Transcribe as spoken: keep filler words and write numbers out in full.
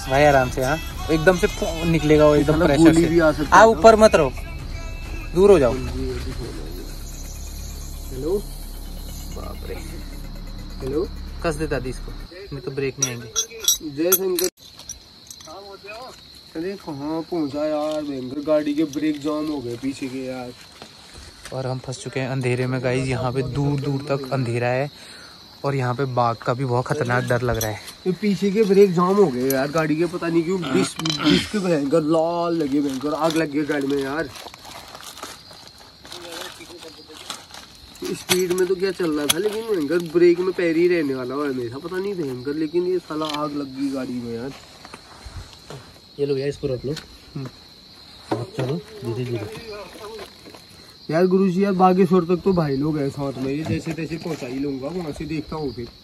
भाई आराम से। हाँ एकदम से निकलेगा वो एकदम प्रेशर गोली भी आ से। सकती है। आप ऊपर मत रहो, दूर हो जाओ। हेलो बाप रे, हेलो कस देता दी इसको, नहीं तो ब्रेक नहीं आएंगे। जय शंकर। अरे कहाँ पहुँचा यार, भयंकर गाड़ी के ब्रेक जाम हो गए पीछे के यार। और हम फंस चुके हैं अंधेरे में गाइस। यहाँ पे दूर दूर तक अंधेरा है और यहाँ पे बाघ का भी बहुत खतरनाक डर लग रहा है। ये पीछे के ब्रेक जाम हो गए यार गाड़ी के, पता नहीं क्यों। डिस्क डिस्क भयंकर लाल लगे, भयंकर आग लग गई गाड़ी में यार। स्पीड में तो क्या चल रहा था, लेकिन भयंकर ब्रेक में पैर ही रहने वाला है हमेशा, पता नहीं भयंकर। लेकिन ये साला आग लग गई गाड़ी में यार। ये लो यार, इसको रख लो, चलो धीरे धीरे। यार गुरुजी यार बागेश्वर तक तो भाई लोग है साथ में, ये जैसे तैसे पहुंचा ही लूंगा, वहां से देखता हूँ फिर।